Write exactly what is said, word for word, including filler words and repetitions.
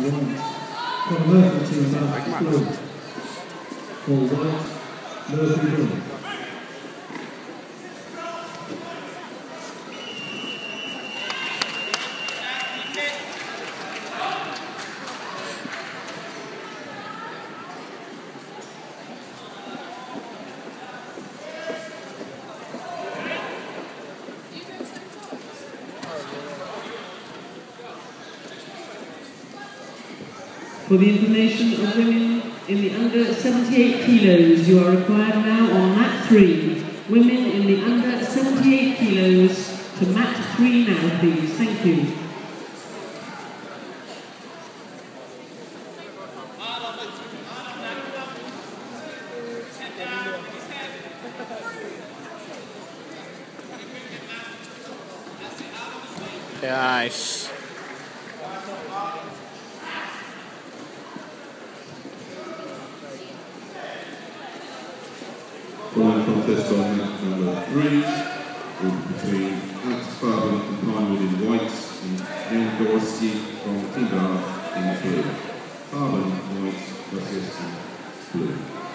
white. Converted to about blue. For white, Murphy blue. For the information of women in the under seventy-eight kilos, you are required now on mat three. Women in the under seventy-eight kilos to mat three now, please. Thank you. Nice. Final contest on mat number three will be between Alex Fabian from Pinewood in white and Neil Dorsey from Timber in blue. Fabian white versus blue.